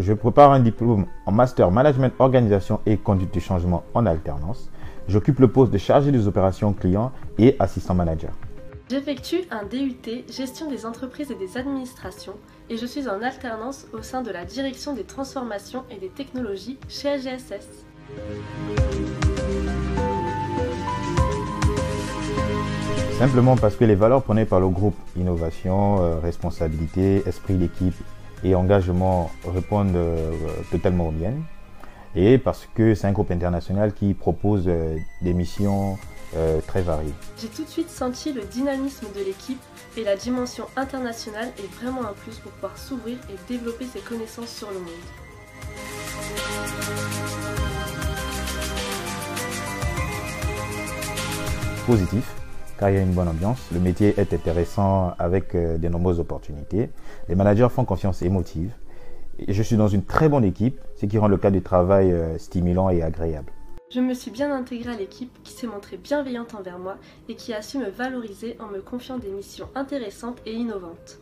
Je prépare un diplôme en Master Management Organisation et Conduite du Changement en alternance. J'occupe le poste de chargé des opérations clients et assistant manager. J'effectue un DUT Gestion des entreprises et des administrations et je suis en alternance au sein de la direction des transformations et des technologies chez AGSS. Simplement parce que les valeurs prônées par le groupe innovation, responsabilité, esprit d'équipe et engagement répondent totalement aux miennes. Et parce que c'est un groupe international qui propose des missions très variées. J'ai tout de suite senti le dynamisme de l'équipe et la dimension internationale est vraiment un plus pour pouvoir s'ouvrir et développer ses connaissances sur le monde. Positif, car il y a une bonne ambiance, le métier est intéressant avec de nombreuses opportunités, les managers font confiance et motivent. Et je suis dans une très bonne équipe, ce qui rend le cadre du travail stimulant et agréable. Je me suis bien intégrée à l'équipe qui s'est montrée bienveillante envers moi et qui a su me valoriser en me confiant des missions intéressantes et innovantes.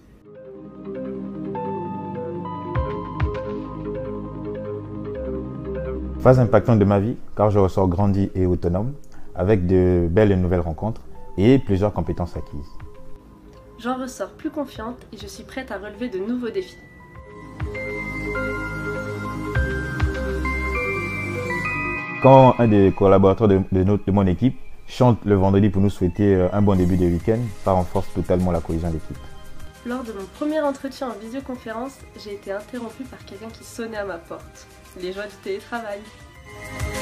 Phase impactante de ma vie, car je ressors grandi et autonome, avec de belles et nouvelles rencontres et plusieurs compétences acquises. J'en ressors plus confiante et je suis prête à relever de nouveaux défis. Quand un des collaborateurs de mon équipe chante le vendredi pour nous souhaiter un bon début de week-end, ça renforce totalement la cohésion d'équipe. Lors de mon premier entretien en visioconférence, j'ai été interrompue par quelqu'un qui sonnait à ma porte. Les joies du télétravail.